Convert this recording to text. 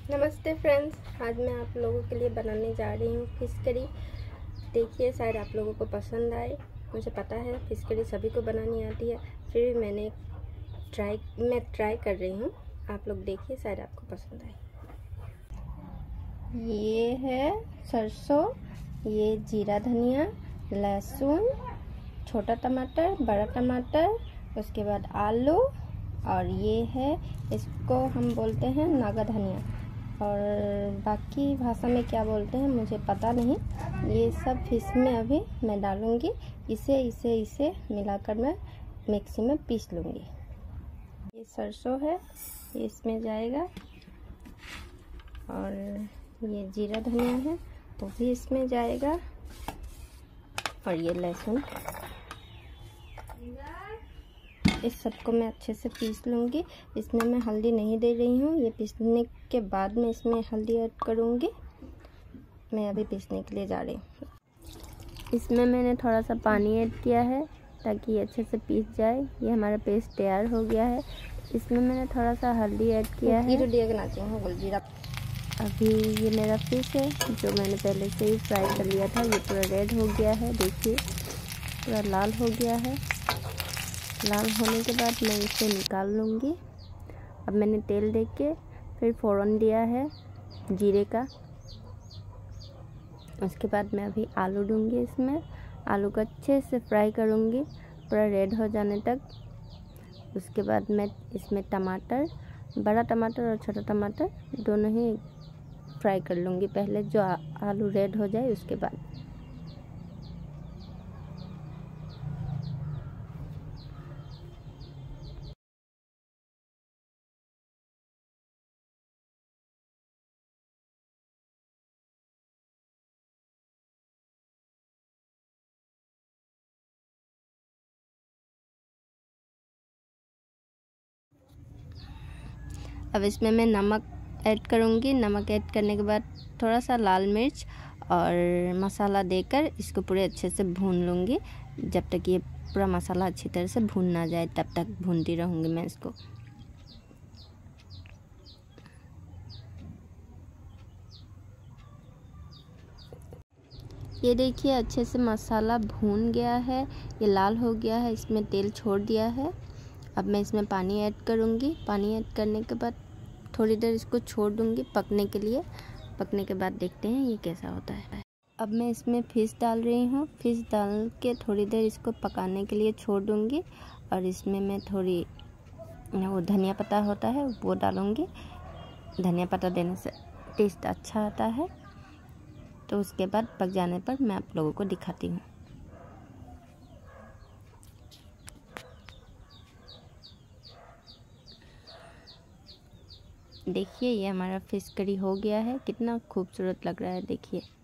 नमस्ते फ्रेंड्स, आज मैं आप लोगों के लिए बनाने जा रही हूँ फिश करी। देखिए, शायद आप लोगों को पसंद आए। मुझे पता है फिश करी सभी को बनानी आती है, फिर भी मैं ट्राई कर रही हूँ। आप लोग देखिए, शायद आपको पसंद आए। ये है सरसों, ये जीरा धनिया, लहसुन, छोटा टमाटर, बड़ा टमाटर, उसके बाद आलू, और ये है, इसको हम बोलते हैं नागा धनिया, और बाकी भाषा में क्या बोलते हैं मुझे पता नहीं। ये सब फिश में अभी मैं डालूंगी। इसे मिलाकर मैं मिक्सी में पीस लूँगी। ये सरसों है, ये इसमें जाएगा, और ये जीरा धनिया है वो भी इसमें जाएगा, और ये लहसुन। इस सबको मैं अच्छे से पीस लूँगी। इसमें मैं हल्दी नहीं दे रही हूँ, ये पीसने के बाद में इसमें हल्दी ऐड करूँगी। मैं अभी पीसने के लिए जा रही हूँ। इसमें मैंने थोड़ा सा पानी ऐड किया है ताकि ये अच्छे से पीस जाए। ये हमारा पेस्ट तैयार हो गया है। इसमें मैंने थोड़ा सा हल्दी ऐड किया है। अभी ये मेरा फिश है जो मैंने पहले से ही फ्राई कर लिया था, ये पूरा रेड हो गया है। देखिए, पूरा लाल हो गया है। लाल होने के बाद मैं इसे निकाल लूँगी। अब मैंने तेल दे के फिर फ़ौरन दिया है जीरे का। उसके बाद मैं अभी आलू दूँगी इसमें। आलू को अच्छे से फ्राई करूँगी पूरा रेड हो जाने तक। उसके बाद मैं इसमें टमाटर, बड़ा टमाटर और छोटा टमाटर दोनों ही फ्राई कर लूँगी पहले, जो आलू रेड हो जाए उसके बाद। अब इसमें मैं नमक ऐड करूँगी। नमक ऐड करने के बाद थोड़ा सा लाल मिर्च और मसाला देकर इसको पूरे अच्छे से भून लूँगी। जब तक ये पूरा मसाला अच्छी तरह से भून ना जाए तब तक भूनती रहूँगी मैं इसको। ये देखिए, अच्छे से मसाला भून गया है, ये लाल हो गया है, इसमें तेल छोड़ दिया है। अब मैं इसमें पानी ऐड करूँगी। पानी ऐड करने के बाद थोड़ी देर इसको छोड़ दूँगी पकने के लिए। पकने के बाद देखते हैं ये कैसा होता है। अब मैं इसमें फ़िश डाल रही हूँ। फ़िश डाल के थोड़ी देर इसको पकाने के लिए छोड़ दूँगी, और इसमें मैं थोड़ी वो धनिया पत्ता होता है वो डालूँगी। धनिया पत्ता देने से टेस्ट अच्छा आता है। तो उसके बाद पक जाने पर मैं आप लोगों को दिखाती हूँ। देखिए, ये हमारा फिश करी हो गया है। कितना खूबसूरत लग रहा है, देखिए।